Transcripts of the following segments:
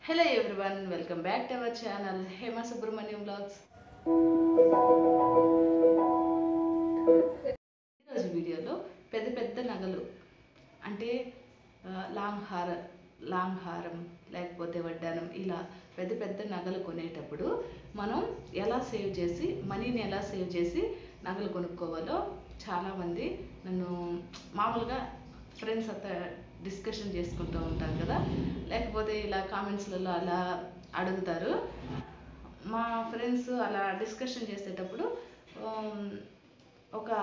Hello everyone, welcome back to our channel Hema Subramaniam Vlogs. ఈరోజు వీడియోలో పెద్ద పెద్ద నగలు అంటే లాంగ్ హారం లేకపోతే వడ్డానం ఇలా పెద్ద పెద్ద నగలు కొనేటప్పుడు మనం మనీని ఎలా సేవ్ చేసి నగలు కొనుక్కోవాలో చాలామంది నన్ను మామూలుగా ఫ్రెండ్స్ అంతా డిస్కషన్ చేసుకుంటూ ఉంటారు కదా, లేకపోతే ఇలా కామెంట్స్లలో అలా అడుగుతారు. మా ఫ్రెండ్స్ అలా డిస్కషన్ చేసేటప్పుడు ఒక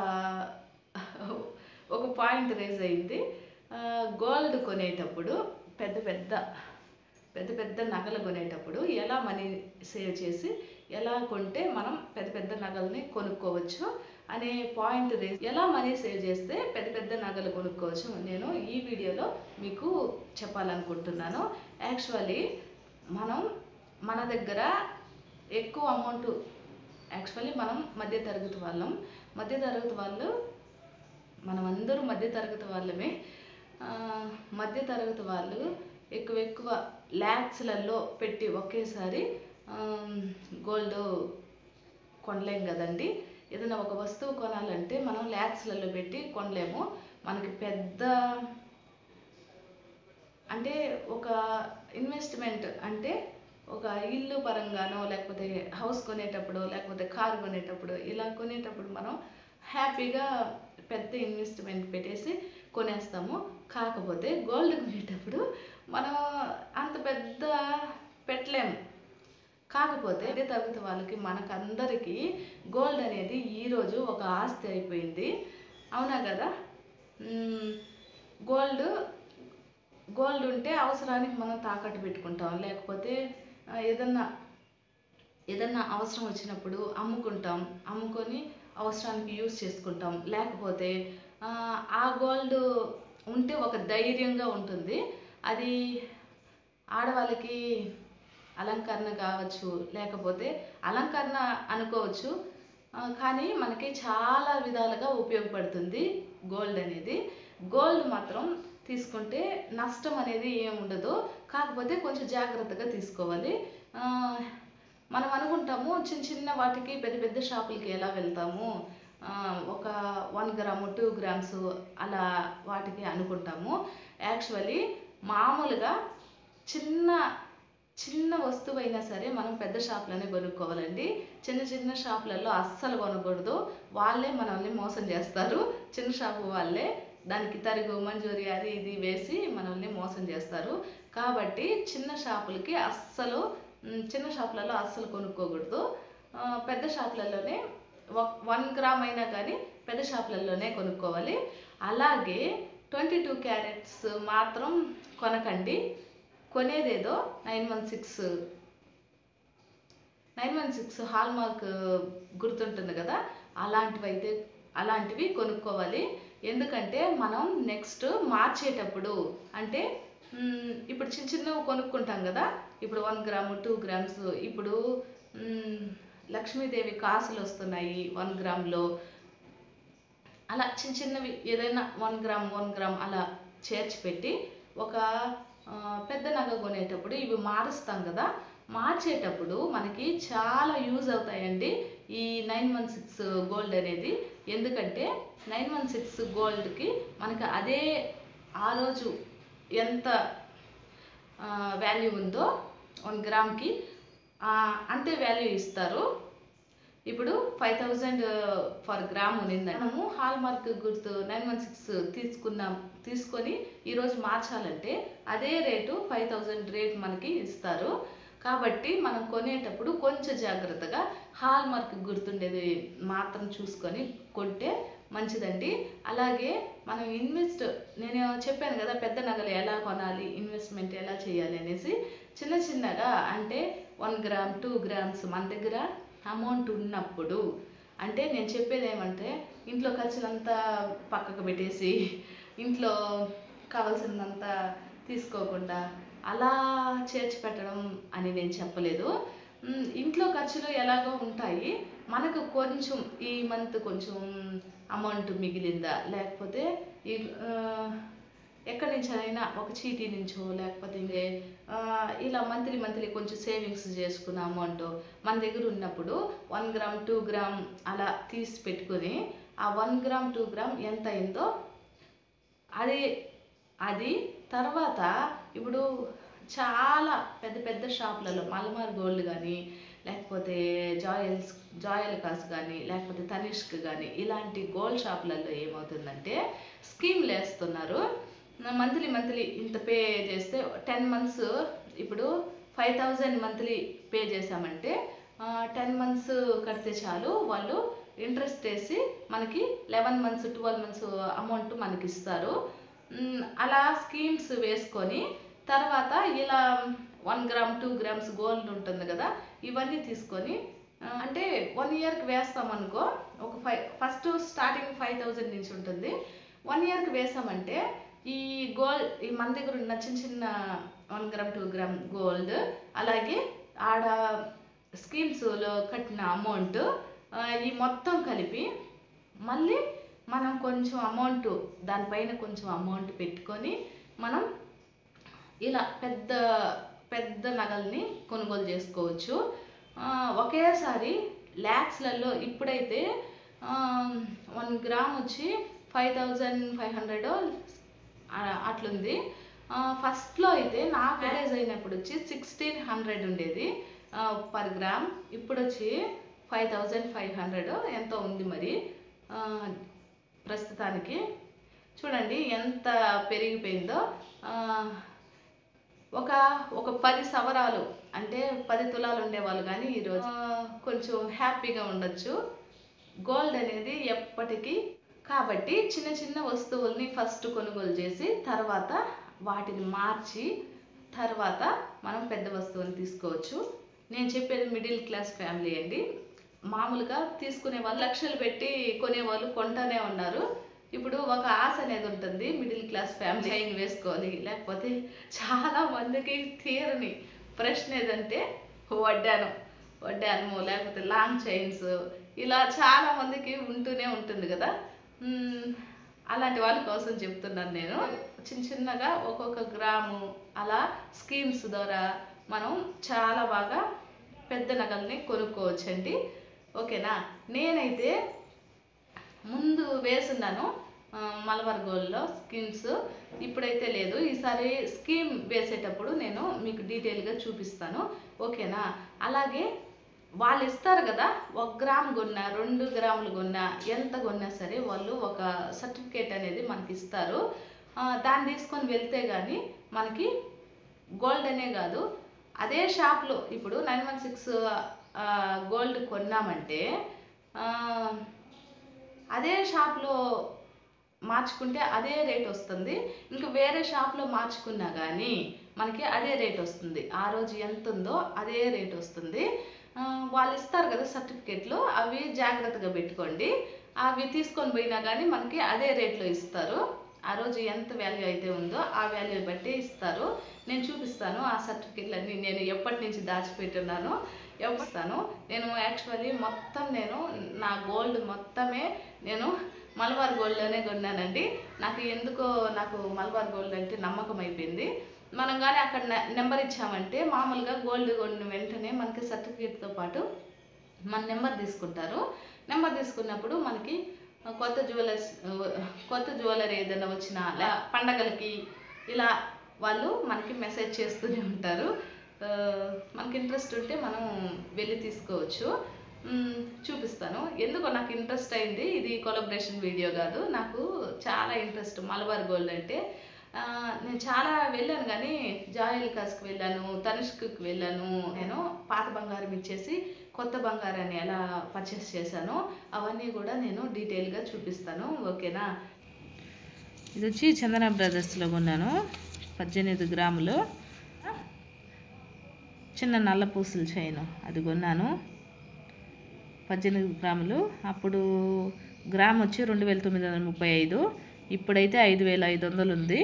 ఒక పాయింట్ రేజ్ అయింది. గోల్డ్ కొనేటప్పుడు పెద్ద పెద్ద నగలు కొనేటప్పుడు ఎలా మనీ సేవ్ చేసి ఎలా కొంటే మనం పెద్ద పెద్ద నగల్ని కొనుక్కోవచ్చు అనే పాయింట్ రేజ్. ఎలా మనీ సేవ్ చేస్తే పెద్ద పెద్ద నగలు కొనుక్కోవచ్చు నేను ఈ వీడియోలో మీకు చెప్పాలనుకుంటున్నాను. యాక్చువల్లీ మన దగ్గర ఎక్కువ అమౌంట్, మనం మధ్యతరగతి వాళ్ళు, మనమందరూ మధ్యతరగతి వాళ్ళమే. మధ్యతరగతి వాళ్ళు ఎక్కువ ల్యాక్స్లలో పెట్టి ఒకేసారి గోల్డ్ కొనలేం కదండి. ఏదైనా ఒక వస్తువు కొనాలంటే మనం ల్యాక్స్లలో పెట్టి కొనలేము. మనకి పెద్ద అంటే ఒక ఇన్వెస్ట్మెంట్ అంటే ఒక ఇల్లు పరంగానో లేకపోతే హౌస్ కొనేటప్పుడు లేకపోతే కారు కొనేటప్పుడు ఇలా కొనేటప్పుడు మనం హ్యాపీగా పెద్ద ఇన్వెస్ట్మెంట్ పెట్టేసి కొనేస్తాము. కాకపోతే గోల్డ్ కొనేటప్పుడు మనం అంత పెద్ద పెట్టలేము. కాకపోతే తరగతి వాళ్ళకి మనకందరికీ గోల్డ్ అనేది ఈరోజు ఒక ఆస్తి అయిపోయింది, అవునా కదా. గోల్డ్ ఉంటే అవసరానికి మనం తాకట్టు పెట్టుకుంటాం, లేకపోతే ఏదన్నా అవసరం వచ్చినప్పుడు అమ్ముకొని అవసరానికి యూజ్ చేసుకుంటాం. లేకపోతే ఆ గోల్డ్ ఉంటే ఒక ధైర్యంగా ఉంటుంది. అది ఆడవాళ్ళకి అలంకరణ కావచ్చు, లేకపోతే అలంకరణ అనుకోవచ్చు, కానీ మనకి చాలా విధాలుగా ఉపయోగపడుతుంది గోల్డ్ అనేది. గోల్డ్ మాత్రం తీసుకుంటే నష్టం అనేది ఏమి ఉండదు, కాకపోతే కొంచెం జాగ్రత్తగా తీసుకోవాలి. మనం అనుకుంటాము చిన్న వాటికి పెద్ద షాపులకి ఎలా వెళ్తాము, ఒక 1 గ్రాము 2 గ్రామ్స్ అలా వాటికి అనుకుంటాము. యాక్చువల్లీ మామూలుగా చిన్న వస్తువు అయినా సరే మనం పెద్ద షాపులోనే కొనుక్కోవాలండి. చిన్న షాపులలో అస్సలు కొనకూడదు, వాళ్ళే మనల్ని మోసం చేస్తారు. చిన్న షాపు వాళ్ళే దానికి తరుగు మంజూరి అది ఇది వేసి మనల్ని మోసం చేస్తారు. కాబట్టి చిన్న షాపులలో అస్సలు కొనుక్కోకూడదు. పెద్ద షాపులలోనే 1 గ్రామ్ అయినా కానీ పెద్ద షాపులలోనే కొనుక్కోవాలి. అలాగే 22 క్యారెట్స్ మాత్రం కొనకండి. కొనేదేదో 916 హాల్మార్క్ గుర్తుంటుంది కదా, అలాంటివి కొనుక్కోవాలి. ఎందుకంటే మనం నెక్స్ట్ మార్చేటప్పుడు అంటే ఇప్పుడు చిన్నవి కొనుక్కుంటాం కదా, ఇప్పుడు 1 గ్రాము 2 గ్రామ్స్, ఇప్పుడు లక్ష్మీదేవి కాసులు వస్తున్నాయి 1 గ్రామ్లో, అలా చిన్నవి ఏదైనా 1 గ్రామ్ అలా చేర్చి పెట్టి ఒక పెద్ద నగ కొనేటప్పుడు ఇవి మారుస్తాం కదా, మార్చేటప్పుడు మనకి చాలా యూజ్ అవుతాయండి ఈ 916 గోల్డ్ అనేది. ఎందుకంటే 916 గోల్డ్కి మనకి అదే ఆ రోజు ఎంత వాల్యూ ఉందో 1 గ్రామ్కి అంతే వాల్యూ ఇస్తారు. ఇప్పుడు 5000 ఫర్ గ్రామ్ ఉన్నిందండి, మనము హాల్మార్క్ గుర్తు 916 తీసుకొని ఈరోజు మార్చాలంటే అదే రేటు 5000 రేట్ మనకి ఇస్తారు. కాబట్టి మనం కొనేటప్పుడు కొంచెం జాగ్రత్తగా హాల్మార్క్ గుర్తుండేది మాత్రం చూసుకొని కొంటే మంచిదండి. అలాగే మనం నేను చెప్పాను కదా పెద్ద నగలు ఎలా కొనాలి, ఇన్వెస్ట్మెంట్ ఎలా చేయాలి అనేసి. చిన్నగా అంటే 1 గ్రామ్ 2 గ్రామ్స్ మన దగ్గర అమౌంట్ ఉన్నప్పుడు, అంటే నేను చెప్పేది ఏమంటే ఇంట్లో ఖర్చులంతా పక్కకు పెట్టేసి ఇంట్లో కావాల్సినంత తీసుకోకుండా అలా చేర్చి పెట్టడం అని నేను చెప్పలేదు. ఇంట్లో ఖర్చులు ఎలాగో ఉంటాయి, మనకు కొంచెం ఈ మంత్ కొంచెం అమౌంట్ మిగిలిందా, లేకపోతే ఎక్కడి నుంచైనా ఒక చీటీ నుంచో లేకపోతే ఇలా మంత్లీ కొంచెం సేవింగ్స్ చేసుకున్న అమౌంట్ మన దగ్గర ఉన్నప్పుడు 1 గ్రామ్ 2 గ్రామ్ అలా తీసి పెట్టుకొని ఆ 1 గ్రామ్ 2 గ్రామ్ ఎంత అయిందో అది తర్వాత ఇప్పుడు చాలా పెద్ద షాపులలో మలబార్ గోల్డ్ కానీ లేకపోతే జాయల్కాస్ కానీ లేకపోతే తనిష్క్ కానీ ఇలాంటి గోల్డ్ షాపులలో ఏమవుతుందంటే స్కీమ్లు వేస్తున్నారు. మంత్లీ ఇంత పే చేస్తే 10 మంత్స్ ఇప్పుడు 5,000 మంత్లీ పే చేసామంటే 10 మంత్స్ కడితే చాలు వాళ్ళు ఇంట్రెస్ట్ వేసి మనకి 11 మంత్స్ 12 మంత్స్ అమౌంట్ మనకి ఇస్తారు. అలా స్కీమ్స్ వేసుకొని తర్వాత ఇలా 1 గ్రామ్ 2 గ్రామ్స్ గోల్డ్ ఉంటుంది కదా, ఇవన్నీ తీసుకొని అంటే 1 ఇయర్కి వేస్తామనుకో, ఫస్ట్ స్టార్టింగ్ 5,000 నుంచి ఉంటుంది. 1 ఇయర్కి వేసామంటే ఈ మన దగ్గర ఉన్న చిన్న 1 గ్రామ్ 2 గ్రామ్ గోల్డ్ అలాగే ఆడ స్కీమ్స్లో కట్టిన అమౌంట్ ఈ మొత్తం కలిపి మళ్ళీ మనం కొంచెం అమౌంట్ దానిపైన కొంచెం అమౌంట్ పెట్టుకొని మనం ఇలా పెద్ద నగల్ని కొనుగోలు చేసుకోవచ్చు. ఒకేసారి ల్యాక్స్లలో ఇప్పుడైతే 1 గ్రామ్ వచ్చి 5,500 అట్లుంది. ఫస్ట్లో అయితే నాకు మ్యారేజ్ అయినప్పుడు వచ్చి 1,600 ఉండేది పర్ గ్రామ్. ఇప్పుడు వచ్చి 5,500 ఎంతో ఉంది మరి ప్రస్తుతానికి. చూడండి ఎంత పెరిగిపోయిందో. ఒక 10 సవరాలు అంటే 10 తులాలు ఉండేవాళ్ళు కానీ ఈరోజు కొంచెం హ్యాపీగా ఉండొచ్చు. గోల్డ్ అనేది ఎప్పటికీ కాబట్టి చిన్న వస్తువుల్ని ఫస్ట్ కొనుగోలు చేసి తర్వాత వాటిని మార్చి తర్వాత మనం పెద్ద వస్తువుని తీసుకోవచ్చు. నేను చెప్పేది మిడిల్ క్లాస్ ఫ్యామిలీ అండి. మామూలుగా తీసుకునే వాళ్ళు లక్షలు పెట్టి కొనేవాళ్ళు కొంటానే ఉన్నారు. ఇప్పుడు ఒక ఆశ అనేది ఉంటుంది మిడిల్ క్లాస్ ఫ్యామిలీ, చైన్ వేసుకోవాలి, లేకపోతే చాలా మందికి తీరని ప్రశ్న ఏదంటే వడ్డానము లేకపోతే లాంగ్ చైన్స్, ఇలా చాలా మందికి ఉంటూనే ఉంటుంది కదా. అలాంటి వాళ్ళ కోసం చెప్తున్నాను నేను. చిన్నగా ఒక్కొక్క గ్రాము అలా స్కీమ్స్ ద్వారా మనం చాలా బాగా పెద్ద నగల్ని కొనుక్కోవచ్చండి. ఓకేనా. నేనైతే ముందు వేసున్నాను మలబార్ గోల్డ్లో స్కీమ్స్, ఇప్పుడైతే లేదు. ఈసారి స్కీమ్ వేసేటప్పుడు నేను మీకు డీటెయిల్గా చూపిస్తాను. ఓకేనా. అలాగే వాళ్ళు ఇస్తారు కదా, 1 గ్రామ్ కొన్నా 2 గ్రాములు కొన్నా ఎంత కొన్నా సరే వాళ్ళు ఒక సర్టిఫికేట్ అనేది మనకి ఇస్తారు. దాన్ని తీసుకొని వెళ్తే కానీ మనకి గోల్డ్ అనే కాదు, అదే షాప్లో ఇప్పుడు 916 గోల్డ్ కొన్నామంటే అదే షాప్లో మార్చుకుంటే అదే రేట్ వస్తుంది. ఇంకా వేరే షాప్లో మార్చుకున్నా కానీ మనకి అదే రేట్ వస్తుంది. ఆ రోజు ఎంత ఉందో అదే రేట్ వస్తుంది. వాళ్ళు ఇస్తారు కదా సర్టిఫికేట్లు, అవి జాగ్రత్తగా పెట్టుకోండి. అవి తీసుకొని పోయినా కానీ మనకి అదే రేట్లో ఇస్తారు. ఆ రోజు ఎంత వాల్యూ అయితే ఉందో ఆ వాల్యూ బట్టి ఇస్తారు. నేను చూపిస్తాను ఆ సర్టిఫికేట్లన్నీ. నేను ఎప్పటి నుంచి దాచిపెట్టున్నానో ఇస్తాను. నేను యాక్చువల్లీ నేను నా గోల్డ్ మొత్తమే నేను మలబార్ గోల్డ్లోనే కొన్నానండి. నాకు మలబార్ గోల్డ్ అంటే నమ్మకం అయిపోయింది. మనం కానీ అక్కడ నెంబర్ ఇచ్చామంటే మామూలుగా గోల్డ్ కొన్న వెంటనే మనకి సర్టిఫికేట్తో పాటు మన నెంబర్ తీసుకుంటారు. నెంబర్ తీసుకున్నప్పుడు మనకి కొత్త జ్యువెలరీ ఏదైనా వచ్చినా పండగలకి ఇలా వాళ్ళు మనకి మెసేజ్ చేస్తూనే ఉంటారు. మనకి ఇంట్రెస్ట్ ఉంటే మనం వెళ్ళి తీసుకోవచ్చు. చూపిస్తాను. ఎందుకో నాకు ఇంట్రెస్ట్ అయింది. ఇది కొలాబరేషన్ వీడియో కాదు, నాకు చాలా ఇంట్రెస్ట్ మలబార్ గోల్డ్ అంటే. నేను చాలా వెళ్ళాను కానీ జాయల్కాస్కి వెళ్ళాను, తనిష్క్కి వెళ్ళాను. నేను పాత బంగారం ఇచ్చేసి కొత్త బంగారాన్ని ఎలా పర్చేస్ చేశానో అవన్నీ కూడా నేను డీటెయిల్గా చూపిస్తాను. ఓకేనా. ఇది వచ్చి చందన బ్రదర్స్లో కొన్నాను. 18 గ్రాములు చిన్న నల్ల పూసల చైన్ అది కొన్నాను. 18 గ్రాములు. అప్పుడు గ్రామ్ వచ్చి 2,935. ఇప్పుడైతే 5,500 ఉంది.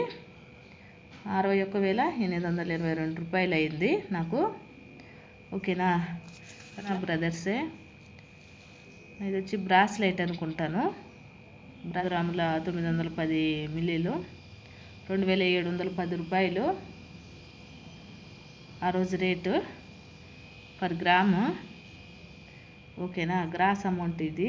61,822 రూపాయలు అయింది నాకు. ఓకేనా. నా బ్రదర్సే. ఇది వచ్చి బ్రాస్లైట్ అనుకుంటాను. గ్రాముల 910 మిల్లీలు. 2710 రూపాయలు ఆ రోజు రేటు పర్ గ్రాము. ఓకేనా, గ్రాస్ అమౌంట్ ఇది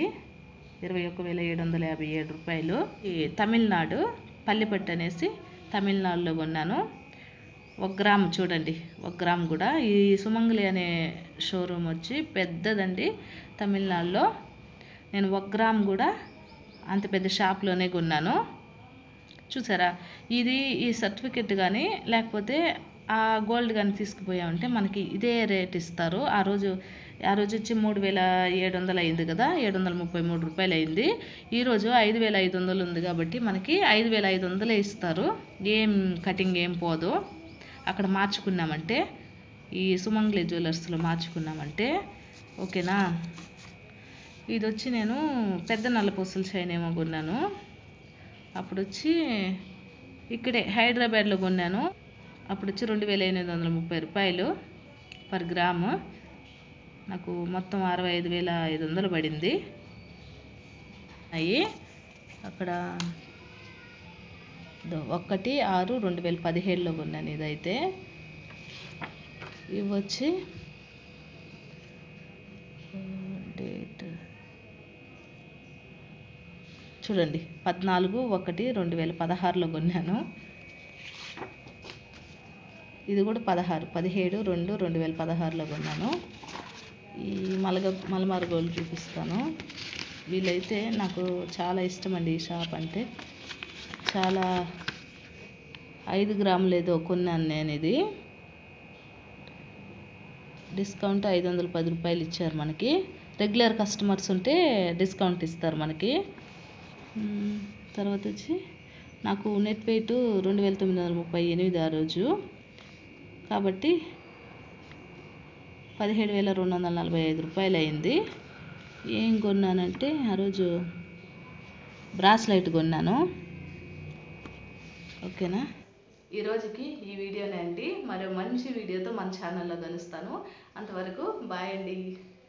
21,757 రూపాయలు. ఈ తమిళనాడు పల్లిపట్టు అనేసి తమిళనాడులో కొన్నాను. 1 గ్రాము చూడండి, 1 గ్రాము కూడా. ఈ సుమంగళి అనే షోరూమ్ వచ్చి పెద్దదండి తమిళనాడులో. నేను 1 గ్రాము కూడా అంత పెద్ద షాప్లోనే కొన్నాను. చూసారా, ఇది ఈ సర్టిఫికెట్ కానీ లేకపోతే ఆ గోల్డ్ కానీ తీసుకుపోయామంటే మనకి ఇదే రేట్ ఇస్తారు. ఆ రోజు వచ్చి 3,700 అయింది కదా, 733 రూపాయలు అయింది. ఈరోజు 5,500 ఉంది కాబట్టి మనకి 5,500 ఇస్తారు. ఏం కటింగ్ ఏం పోదు. అక్కడ మార్చుకున్నామంటే, ఈ సుమంగళి జ్యువెలర్స్లో మార్చుకున్నామంటే. ఓకేనా, ఇది వచ్చి నేను పెద్ద నల్లపూసల చైన్ ఏమో కొన్నాను. అప్పుడు వచ్చి ఇక్కడే హైదరాబాద్లో కొన్నాను. అప్పుడు వచ్చి 2,830 రూపాయలు పర్ గ్రాము. నాకు మొత్తం 65,500 పడింది. అయ్యి అక్కడ 1/6/2017లో కొన్నాను. ఇదైతే ఇవి వచ్చి డేట్ చూడండి, 14/1/2016లో కొన్నాను. ఇది కూడా 17/2/2016లో కొన్నాను. ఈ మలబార్ గోల్డ్ చూపిస్తాను. వీళ్ళైతే నాకు చాలా ఇష్టం అండి. ఈ షాప్ అంటే చాలా. 5 గ్రాములు ఏదో కొన్నాను నేను. ఇది డిస్కౌంట్ 510 రూపాయలు ఇచ్చారు మనకి. రెగ్యులర్ కస్టమర్స్ ఉంటే డిస్కౌంట్ ఇస్తారు మనకి. తర్వాత వచ్చి నాకు నెట్ వెయిట్ 2,938 ఆ రోజు. కాబట్టి 17,245 రూపాయలు అయింది. ఏం కొన్నానంటే ఆ రోజు బ్రాస్లైట్ కొన్నాను. ఓకేనా, ఈరోజుకి ఈ వీడియోనే అండి. మరో మంచి వీడియోతో మన ఛానల్లో కలుస్తాను. అంతవరకు బాయ్ అండి.